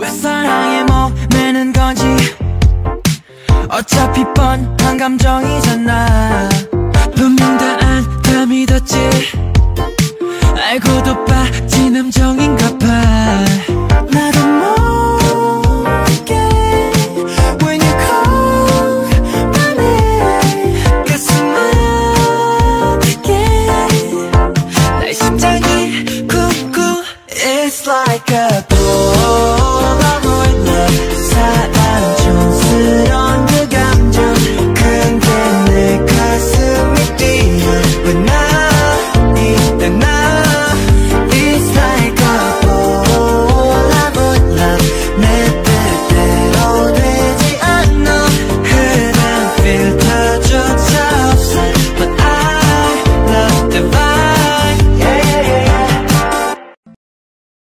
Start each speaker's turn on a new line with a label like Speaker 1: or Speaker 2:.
Speaker 1: 왜 사랑에 목매는 건지 어차피 뻔한 감정이잖아. 분명 다 안 믿었지. 알고도 빠진 함정인가 봐. 나도 모르게 When you call my name 가슴 아프게 내 심장이 쿵쿵 It's like a Polaroid love 사랑 촌스러운 그 감정 근데 내 가슴이 뛰어 왜 나